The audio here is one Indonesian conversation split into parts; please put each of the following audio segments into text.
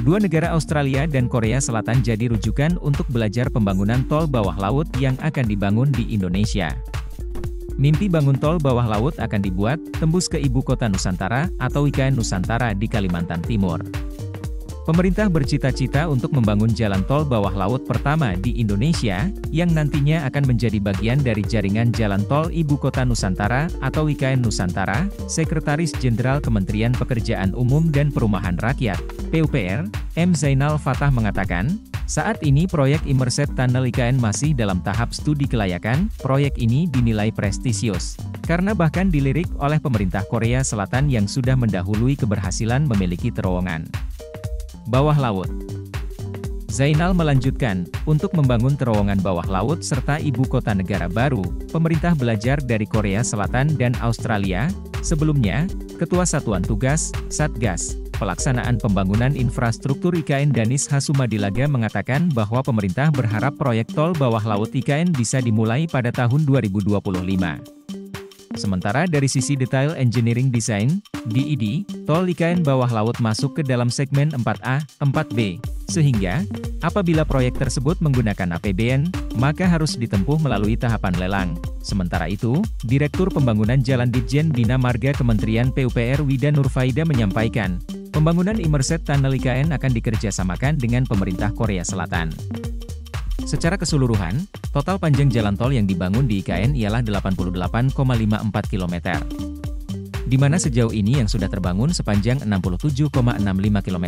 Dua negara Australia dan Korea Selatan jadi rujukan untuk belajar pembangunan tol bawah laut yang akan dibangun di Indonesia. Mimpi bangun tol bawah laut akan dibuat, tembus ke Ibu Kota Nusantara, atau IKN Nusantara di Kalimantan Timur. Pemerintah bercita-cita untuk membangun jalan tol bawah laut pertama di Indonesia, yang nantinya akan menjadi bagian dari jaringan Jalan Tol Ibu Kota Nusantara, atau IKN Nusantara. Sekretaris Jenderal Kementerian Pekerjaan Umum dan Perumahan Rakyat, PUPR, M. Zainal Fatah mengatakan, saat ini proyek Immersed Tunnel IKN masih dalam tahap studi kelayakan. Proyek ini dinilai prestisius, karena bahkan dilirik oleh pemerintah Korea Selatan yang sudah mendahului keberhasilan memiliki terowongan bawah laut. Zainal melanjutkan, untuk membangun terowongan bawah laut serta ibu kota negara baru, pemerintah belajar dari Korea Selatan dan Australia. Sebelumnya, Ketua Satuan Tugas, Satgas, Pelaksanaan Pembangunan Infrastruktur IKN Danis Hasumadilaga mengatakan bahwa pemerintah berharap proyek tol bawah laut IKN bisa dimulai pada tahun 2025. Sementara dari sisi detail engineering design, DED, tol IKN bawah laut masuk ke dalam segmen 4A, 4B, sehingga, apabila proyek tersebut menggunakan APBN, maka harus ditempuh melalui tahapan lelang. Sementara itu, Direktur Pembangunan Jalan Ditjen Bina Marga Kementerian PUPR Wida Nurfaida menyampaikan, pembangunan Immersed Tunnel IKN akan dikerjasamakan dengan pemerintah Korea Selatan. Secara keseluruhan, total panjang jalan tol yang dibangun di IKN ialah 88,54 km. Di mana sejauh ini yang sudah terbangun sepanjang 67,65 km.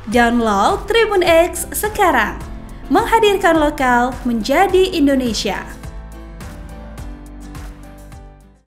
Download Tribun X sekarang, menghadirkan lokal menjadi Indonesia.